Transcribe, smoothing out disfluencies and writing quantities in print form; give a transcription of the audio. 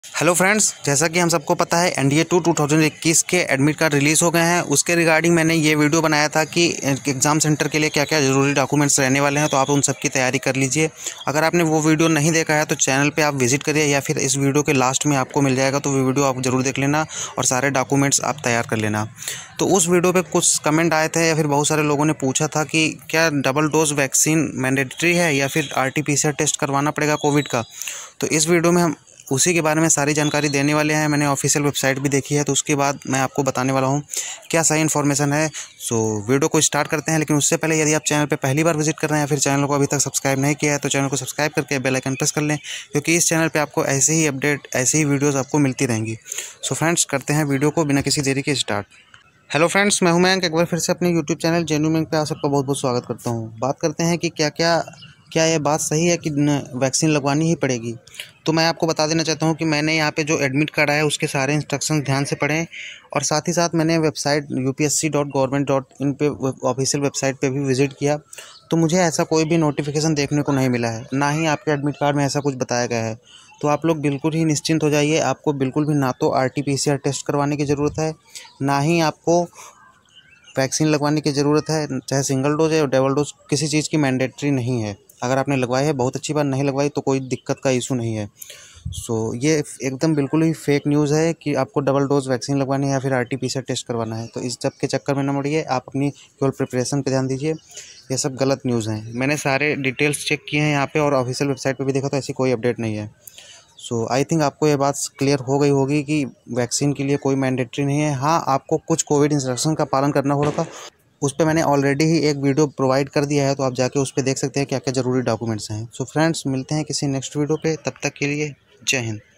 Hello friends, जैसा कि हम सबको पता है एनडीए 2 2021 के एडमिट कार्ड रिलीज़ हो गए हैं। उसके रिगार्डिंग मैंने ये वीडियो बनाया था कि एग्ज़ाम सेंटर के लिए क्या क्या ज़रूरी डॉक्यूमेंट्स रहने वाले हैं, तो आप उन सब की तैयारी कर लीजिए। अगर आपने वो वीडियो नहीं देखा है तो चैनल पे आप विजिट करिए या फिर इस वीडियो के लास्ट में आपको मिल जाएगा, तो वो वीडियो आप ज़रूर देख लेना और सारे डॉक्यूमेंट्स आप तैयार कर लेना। तो उस वीडियो पर कुछ कमेंट आए थे या फिर बहुत सारे लोगों ने पूछा था कि क्या डबल डोज वैक्सीन मैंडेटरी है या फिर RT-PCR टेस्ट करवाना पड़ेगा कोविड का। तो इस वीडियो में हम उसी के बारे में सारी जानकारी देने वाले हैं। मैंने ऑफिशियल वेबसाइट भी देखी है, तो उसके बाद मैं आपको बताने वाला हूँ क्या सही इन्फॉर्मेशन है। सो वीडियो को स्टार्ट करते हैं, लेकिन उससे पहले यदि आप चैनल पे पहली बार विजिट कर रहे हैं या फिर चैनल को अभी तक सब्सक्राइब नहीं किया है तो चैनल को सब्सक्राइब करके बेल आइकन प्रेस कर लें, क्योंकि इस चैनल पर आपको ऐसे ही अपडेट, ऐसे ही वीडियोज़ आपको मिलती रहेंगी। सो फ्रेंड्स, करते हैं वीडियो को बिना किसी देरी के स्टार्ट। हेलो फ्रेंड्स, मैं हूं मयंक। एक बार फिर से अपने यूट्यूब चैनल जेन्युइन मयंक पे आप सबका बहुत बहुत स्वागत करता हूं। बात करते हैं कि क्या ये बात सही है कि वैक्सीन लगवानी ही पड़ेगी। तो मैं आपको बता देना चाहता हूं कि मैंने यहाँ पे जो एडमिट कार्ड आया है उसके सारे इंस्ट्रक्शंस ध्यान से पढ़ें, और साथ ही साथ मैंने वेबसाइट upsc.government.in पे ऑफिशियल वेबसाइट पे भी विज़िट किया, तो मुझे ऐसा कोई भी नोटिफिकेशन देखने को नहीं मिला है, ना ही आपके एडमिट कार्ड में ऐसा कुछ बताया गया है। तो आप लोग बिल्कुल ही निश्चिंत हो जाइए। आपको बिल्कुल भी ना तो RT-PCR टेस्ट करवाने की ज़रूरत है, ना ही आपको वैक्सीन लगवाने की ज़रूरत है। चाहे सिंगल डोज है और डबल डोज, किसी चीज़ की मैंडेटरी नहीं है। अगर आपने लगवाई है बहुत अच्छी बात, नहीं लगवाई तो कोई दिक्कत का इशू नहीं है। सो ये एकदम बिल्कुल ही फेक न्यूज़ है कि आपको डबल डोज वैक्सीन लगवानी है या फिर RT-PCR टेस्ट करवाना है। तो इस सब के चक्कर में न पड़िए, आप अपनी केवल प्रिपरेशन पे ध्यान दीजिए। ये सब गलत न्यूज़ हैं। मैंने सारे डिटेल्स चेक किए हैं यहाँ पे, और ऑफिशियल वेबसाइट पे भी देखा तो ऐसी कोई अपडेट नहीं है। सो आई थिंक आपको ये बात क्लियर हो गई होगी कि वैक्सीन के लिए कोई मैंडेटरी नहीं है। हाँ, आपको कुछ कोविड इंस्ट्रक्शन का पालन करना होगा। उस पे मैंने ऑलरेडी ही एक वीडियो प्रोवाइड कर दिया है, तो आप जाके उस पे देख सकते हैं क्या क्या ज़रूरी डॉक्यूमेंट्स हैं। सो फ्रेंड्स, मिलते हैं किसी नेक्स्ट वीडियो पे। तब तक के लिए जय हिंद।